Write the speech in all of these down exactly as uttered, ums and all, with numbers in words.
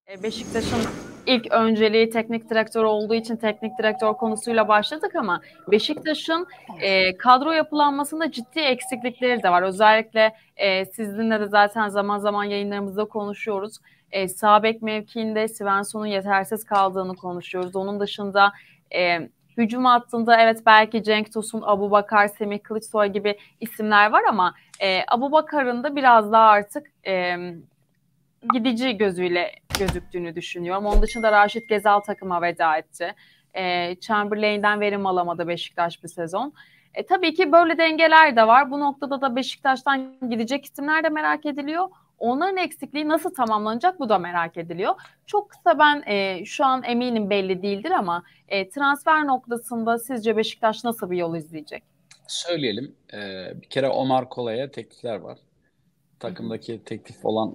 E, Beşiktaş'ın ilk önceliği teknik direktör olduğu için teknik direktör konusuyla başladık ama Beşiktaş'ın e, kadro yapılanmasında ciddi eksiklikleri de var. Özellikle e, sizinle de zaten zaman zaman yayınlarımızda konuşuyoruz. E, sağ bek mevkiinde Svensson'un yetersiz kaldığını konuşuyoruz. Onun dışında e, hücum hattında evet belki Cenk Tosun, Abubakar, Semih Kılıçsoy gibi isimler var ama e, Abubakar'ın da biraz daha artık e, gidici gözüyle gözüktüğünü düşünüyorum. Onun dışında Raşit Gezal takıma veda etti. E, Chamberlain'den verim alamadı Beşiktaş bir sezon. E, tabii ki böyle dengeler de var. Bu noktada da Beşiktaş'tan gidecek isimler de merak ediliyor. Onların eksikliği nasıl tamamlanacak bu da merak ediliyor. Çok kısa ben e, şu an eminim belli değildir ama e, transfer noktasında sizce Beşiktaş nasıl bir yol izleyecek? Söyleyelim. Ee, bir kere Omar Kolay'a teklifler var. Hı hı. Takımdaki teklif olan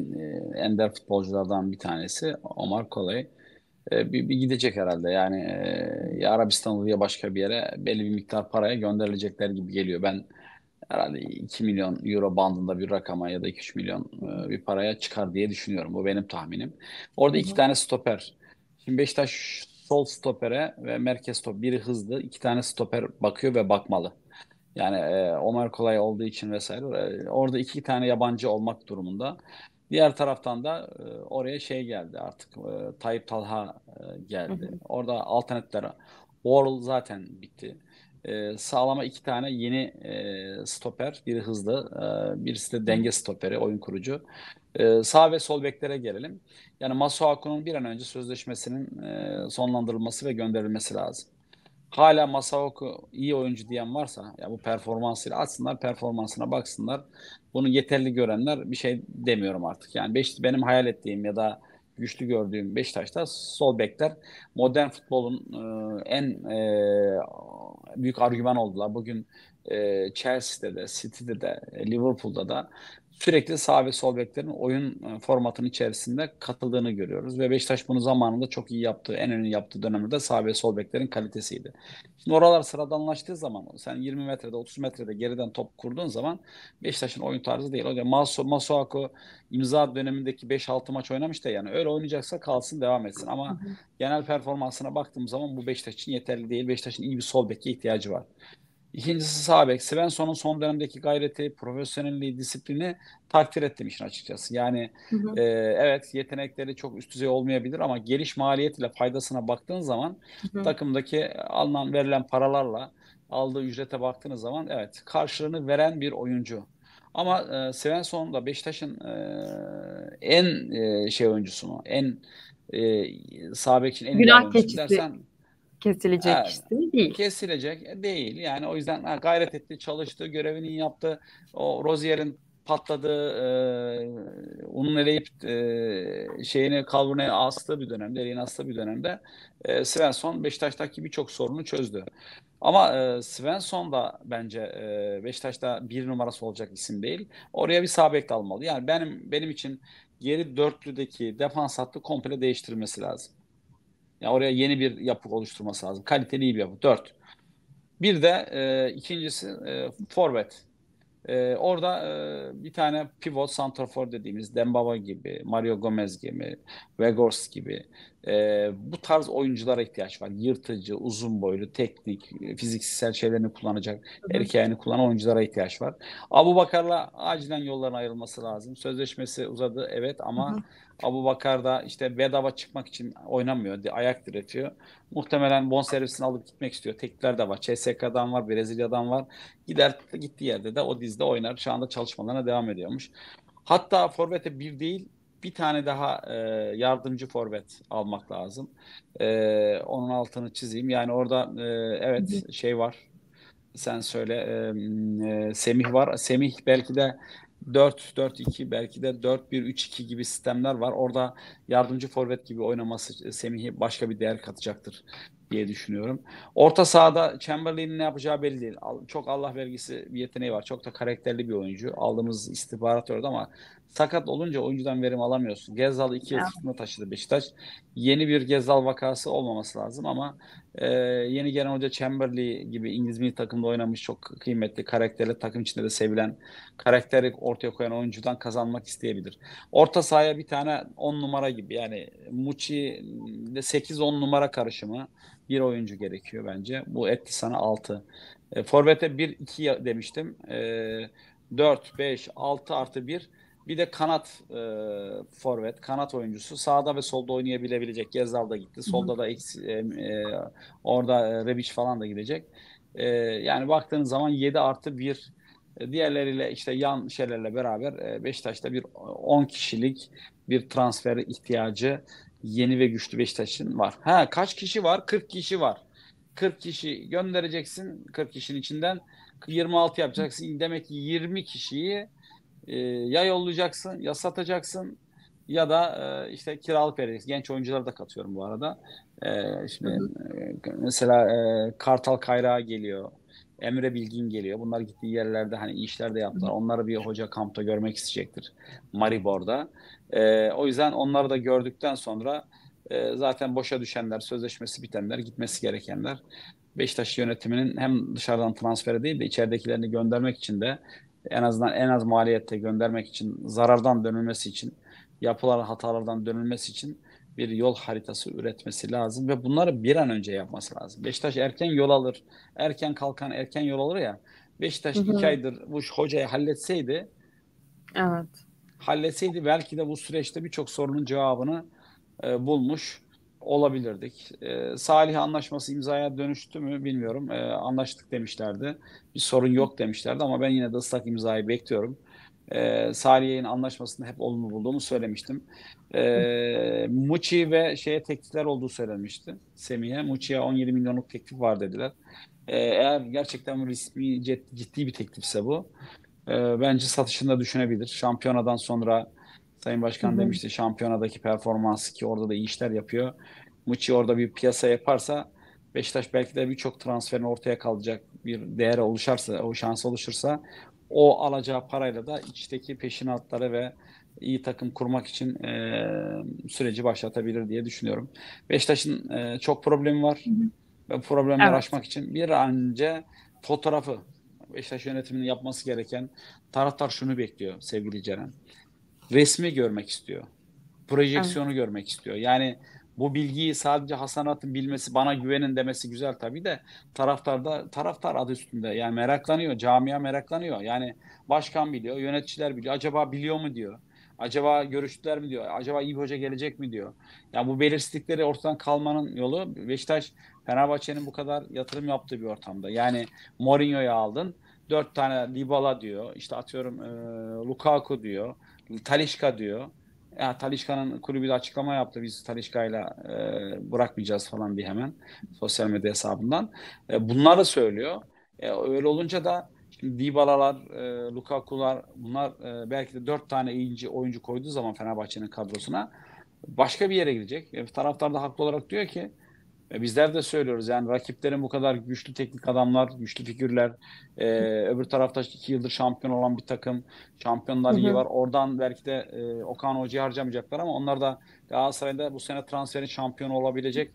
e, ender futbolculardan bir tanesi Omar Kolay. Ee, bir, bir gidecek herhalde. Yani e, ya Arabistan olur ya başka bir yere belli bir miktar paraya gönderilecekler gibi geliyor. Ben herhalde iki milyon euro bandında bir rakama ya da iki üç milyon Hı hı. e, bir paraya çıkar diye düşünüyorum. Bu benim tahminim. Orada Hı iki hı. tane stoper. Şimdi Beşiktaş sol stopere ve merkez stop biri hızlı, iki tane stoper bakıyor ve bakmalı. Yani e, Ömer Kolay olduğu için vesaire. E, orada iki tane yabancı olmak durumunda. Diğer taraftan da e, oraya şey geldi artık. E, Tayyip Talha e, Hı geldi. hı. Orada alternatifler. Worrell zaten bitti. E, sağlama iki tane yeni e, stoper. Biri hızlı, e, birisi de Hı hı. denge stoperi, oyun kurucu. E, sağ ve sol beklere gelelim. Yani Masuaku'nun bir an önce sözleşmesinin e, sonlandırılması ve gönderilmesi lazım. Hala Masaoku iyi oyuncu diyen varsa ya bu performansıyla açsınlar performansına baksınlar. Bunu yeterli görenler bir şey demiyorum artık. Yani beş, benim hayal ettiğim ya da güçlü gördüğüm Beşiktaş'ta sol bekler modern futbolun e, en e, büyük argüman oldular. Bugün e, Chelsea'de de, City'de de, Liverpool'da da sürekli sağ ve sol beklerin oyun e, formatının içerisinde katıldığını görüyoruz. Ve Beşiktaş bunu zamanında çok iyi yaptığı, en önemli yaptığı dönemde sağ ve sol beklerin kalitesiydi. Şimdi oralar sıradanlaştığı zaman sen yirmi metrede otuz metrede geriden top kurduğun zaman Beşiktaş'ın oyun tarzı değil. O yüzden Masu, Masuaku imza dönemindeki beş altı maç oynamış da yani öyle oynayacaksa kalsın devam etsin. Hı Ama hı. genel performansına baktığım zaman bu Beşiktaş için yeterli değil. Beşiktaş'ın iyi bir sol beke ihtiyacı var. İkincisi sağ bek. Svensson'un son dönemdeki gayreti, profesyonelliği, disiplini takdir ettim işin açıkçası. Yani Hı hı. e, evet yetenekleri çok üst düzey olmayabilir ama geliş maliyetiyle faydasına baktığın zaman Hı hı. takımdaki alınan verilen paralarla aldığı ücrete baktığınız zaman evet karşılığını veren bir oyuncu. Ama e, Svensson da Beşiktaş'ın e, en e, şey oyuncusu mu? En e, sağ bek için en ideal Günah oyuncusu mu keçisi dersen kesilecek evet, kişi değil. kesilecek değil. Yani o yüzden ha, gayret etti, çalıştı, görevini yaptı. O Rozier'in patladığı, e, unun eleyip e, şeyini kalburaya astığı bir dönemde, eleğini astığı bir dönemde e, Svensson Beşiktaş'taki birçok sorunu çözdü. Ama e, Svensson da bence e, Beşiktaş'ta bir numarası olacak isim değil. Oraya bir sağ bek de almalı. Yani benim benim için geri dörtlüdeki defans hattı komple değiştirilmesi lazım. Ya oraya yeni bir yapı oluşturması lazım. Kaliteli iyi bir yapı. Dört. Bir de e, ikincisi e, forvet. E, orada e, bir tane pivot santrafor dediğimiz Dembaba gibi, Mario Gomez gibi, Weghorst gibi e, bu tarz oyunculara ihtiyaç var. Yırtıcı, uzun boylu, teknik, fiziksel şeylerini kullanacak, Hı hı. erkeğini kullanan oyunculara ihtiyaç var. Abubakar'la acilen yolların ayrılması lazım. Sözleşmesi uzadı evet Hı ama hı. Abubakar da işte bedava çıkmak için oynamıyor, ayak diretiyor. Muhtemelen bonservisini alıp gitmek istiyor. Teklifler de var. C S K'dan var, Brezilya'dan var. Gider gittiği yerde de o dizide oynar. Şu anda çalışmalarına devam ediyormuş. Hatta forvete bir değil bir tane daha e, yardımcı forvet almak lazım. E, onun altını çizeyim. Yani orada e, Hı evet hı. şey var. Sen söyle e, e, Semih var. Semih belki de dört dört iki belki de dört bir üç iki gibi sistemler var. Orada yardımcı forvet gibi oynaması Semih'e başka bir değer katacaktır. diye düşünüyorum. Orta sahada Chamberlain'in ne yapacağı belli değil. Çok Allah vergisi bir yeteneği var. Çok da karakterli bir oyuncu. Aldığımız istihbarat orada ama sakat olunca oyuncudan verim alamıyorsun. Gezzal'ı iki yıl sırtında taşıdı Beşiktaş. Yeni bir Gezzal vakası olmaması lazım ama e, yeni gelen hoca Chamberlain gibi İngiliz milli takımda oynamış çok kıymetli, karakterli, takım içinde de sevilen, karakteri ortaya koyan oyuncudan kazanmak isteyebilir. Orta sahaya bir tane on numara gibi yani Muçi ile sekiz on numara karışımı bir oyuncu gerekiyor bence. Bu etti sana altı. E, Forvet'e bir iki demiştim. E, dört, beş, altı artı bir. Bir de kanat e, forvet, kanat oyuncusu. Sağda ve solda oynayabilebilecek. Gezzal da gitti. Solda da eksi, e, e, orada e, Rebic falan da gidecek. E, yani baktığınız zaman yedi artı bir. E, diğerleriyle işte yan şeylerle beraber e, Beşiktaş'ta bir on kişilik bir transfer ihtiyacı yeni ve güçlü Beşiktaş'ın var. Ha kaç kişi var? kırk kişi var. kırk kişi göndereceksin. kırk kişinin içinden yirmi altı yapacaksın. Demek ki yirmi kişiyi e, ya yollayacaksın ya satacaksın ya da e, işte kiralık vereceksin. Genç oyuncuları da katıyorum bu arada. E, şimdi e, mesela e, Kartal Kayrağı geliyor. Emre Bilgin geliyor. Bunlar gittiği yerlerde hani iyi işler de yaptılar. Onları bir hoca kampta görmek isteyecektir. Maribor'da. E, o yüzden onları da gördükten sonra e, zaten boşa düşenler, sözleşmesi bitenler, gitmesi gerekenler Beşiktaş yönetiminin hem dışarıdan transfere değil de içeridekilerini göndermek için de en azından en az maliyette göndermek için, zarardan dönülmesi için, yapılan hatalardan dönülmesi için bir yol haritası üretmesi lazım ve bunları bir an önce yapması lazım. Beşiktaş erken yol alır, erken kalkan erken yol alır ya. Beşiktaş Hı iki hı. aydır bu hocayı halletseydi, Evet. halletseydi belki de bu süreçte birçok sorunun cevabını e, bulmuş olabilirdik. E, Salih anlaşması imzaya dönüştü mü bilmiyorum. E, anlaştık demişlerdi. Bir sorun yok demişlerdi ama ben yine de ıslak imzayı bekliyorum. E, Salih'in anlaşmasını hep olumlu bulduğumu söylemiştim. E, Muçi ve şeye teklifler olduğu söylenmişti. Semih'e. Muçi'ye on yedi milyonluk teklif var dediler. E, eğer gerçekten resmi ciddi bir teklifse bu. E, bence satışını da düşünebilir. Şampiyonadan sonra Sayın Hı Başkan hı. demişti şampiyonadaki performansı ki orada da iyi işler yapıyor. Muçi orada bir piyasa yaparsa Beşiktaş belki de birçok transferin ortaya kalacak bir değer oluşarsa, o şans oluşursa o alacağı parayla da içteki peşinatları ve iyi takım kurmak için e, süreci başlatabilir diye düşünüyorum. Beşiktaş'ın e, çok problemi var Hı hı. ve bu problemleri Evet. aşmak için bir an önce fotoğrafı Beşiktaş yönetiminin yapması gereken taraftar şunu bekliyor sevgili Ceren. Resmi görmek istiyor. Evet. Projeksiyonu görmek istiyor. Yani bu bilgiyi sadece Hasan At'ın bilmesi, bana güvenin demesi güzel tabii de taraftar da taraftar adı üstünde. Yani meraklanıyor, camia meraklanıyor. Yani başkan biliyor, yöneticiler biliyor. Acaba biliyor mu diyor. Acaba görüştüler mi diyor. Acaba iyi bir hoca gelecek mi diyor. Yani bu belirsizlikleri ortadan kalmanın yolu Beşiktaş Fenerbahçe'nin bu kadar yatırım yaptığı bir ortamda. Yani Mourinho'yu aldın. Dört tane Dybala diyor. İşte atıyorum e, Lukaku diyor. Talisca diyor. Ya Talisca'nın kulübü de açıklama yaptı. Biz Talisca'yla e, bırakmayacağız falan diye hemen sosyal medya hesabından. E, bunları söylüyor. E, öyle olunca da şimdi Dybala'lar, e, Lukaku'lar bunlar e, belki de dört tane iyi oyuncu koyduğu zaman Fenerbahçe'nin kadrosuna başka bir yere gidecek. E, taraftar da haklı olarak diyor ki e, bizler de söylüyoruz yani rakiplerin bu kadar güçlü teknik adamlar, güçlü figürler, e, öbür tarafta iki yıldır şampiyon olan bir takım, Şampiyonlar Hı Ligi hı. var. Oradan belki de e, Okan Hoca'yı harcamayacaklar ama onlar da Galatasaray'da bu sene transferin şampiyonu olabilecek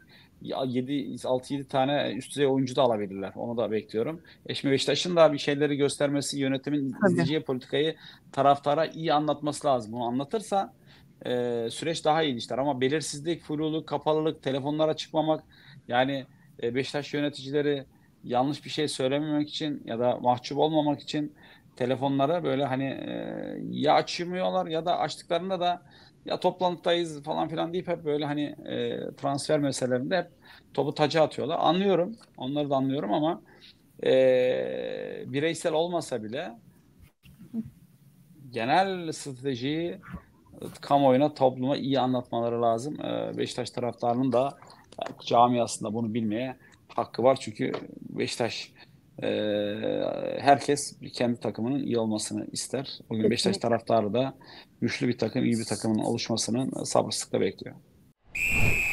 yedi altı yedi tane üst düzey oyuncu da alabilirler. Onu da bekliyorum. Eşmi Beşiktaş'ın da bir şeyleri göstermesi, yönetimin Tabii. izleyeceği politikayı taraftara iyi anlatması lazım. Bunu anlatırsa e, süreç daha iyi işler ama belirsizlik, fluluk, kapalılık, telefonlara çıkmamak yani e, Beşiktaş yöneticileri yanlış bir şey söylememek için ya da mahcup olmamak için telefonlara böyle hani e, ya açmıyorlar ya da açtıklarında da ya toplantıdayız falan filan deyip hep böyle hani e, transfer meselelerinde hep topu taca atıyorlar. Anlıyorum. Onları da anlıyorum ama e, bireysel olmasa bile genel stratejiyi kamuoyuna, topluma iyi anlatmaları lazım. Ee, Beşiktaş taraftarının da camiasında bunu bilmeye hakkı var. Çünkü Beşiktaş e, herkes kendi takımının iyi olmasını ister. Bugün Beşiktaş Kesinlikle. taraftarı da güçlü bir takım, iyi bir takımın oluşmasını sabırsızlıkla bekliyor.